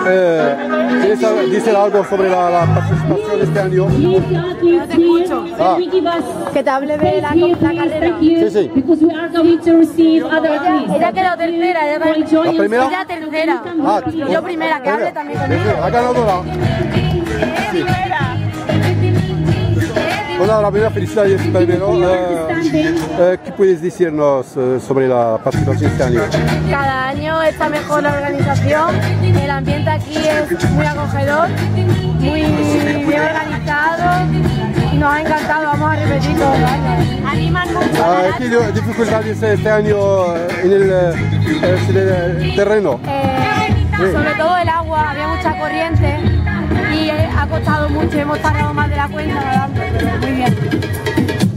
¿Quieres decir algo sobre la participación de este año? No te escucho. Ah. Que te hable de la carrera. Sí, sí. Ella quedó tercera. ¿La primera? Ella tercera. Ah, Y yo primera, que hable también conmigo. Ha ganado la... Sí. Bueno, la primera felicidades primero. ¿Qué puedes decirnos sobre la participación este año? Cada año está mejor la organización. El ambiente aquí es muy acogedor, muy bien organizado. Y nos ha encantado, vamos a repetir todos los años. Animan mucho. ¿Qué dificultades este año en el terreno? Sobre todo el agua, había mucha corriente y ha costado mucho, hemos tardado más de la cuenta nadando, pero muy bien.